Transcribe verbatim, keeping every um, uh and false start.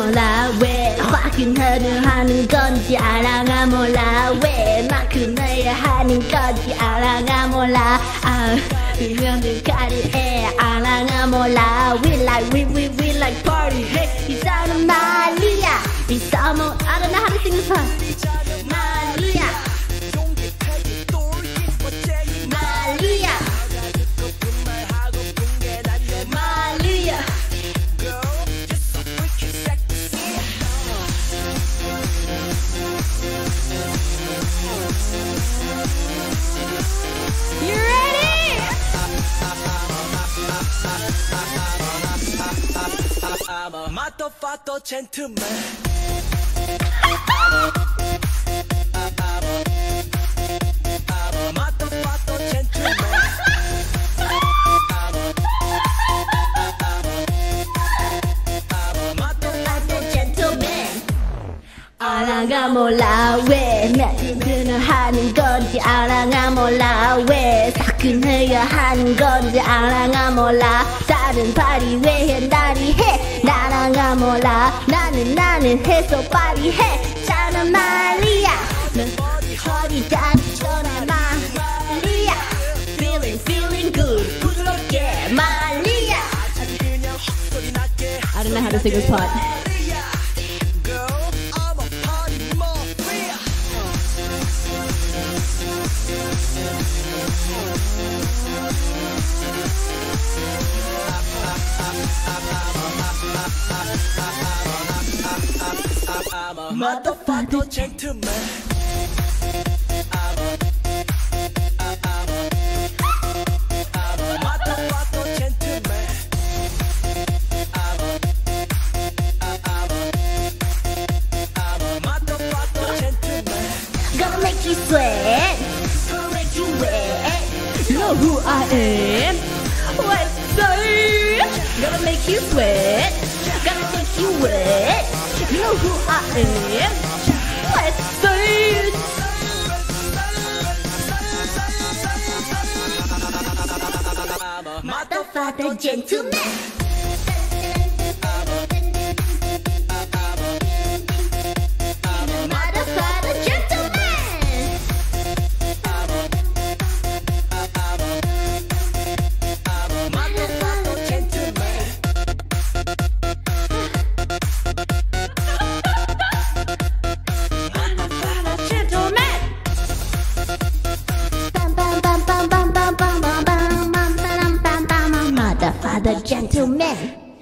몰라 왜 화끈하려 하는 건지 알아가 몰라 왜 마크너야 하는 건지 알아가 몰라 아 미련을 가리해 알아가 몰라 We like we we we like party hey 이 사람 난리야 이 summer I don't know how to sing this song 난리야 난리야 난리야 You ready? I'm a motherfucker gentleman. 알아가 몰라 왜 매트는 하는 건지 알아가 몰라 왜 사끈해야 하는 건지 알아가 몰라 다른 발이 왜 한다리 해 날아가 몰라 나는 나는 해서 발이 해 자는 말이야 넌 어디 가기 전에 말이야 Feeling feeling good 부드럽게 말이야 I don't know how to sing this part I'm a motherfucker gentleman. I'm a, I'm a, I'm a motherfucker gentleman. I'm a, I'm a, I'm a motherfucker gentleman. Gonna make you sweat, gonna make you wet. You know who I am. What's up? Gonna make you sweat, gonna make you wet. You know who I am. What's up? I'm a Motherfucker gentleman. Motherfucker gentleman. Motherfucker gentleman.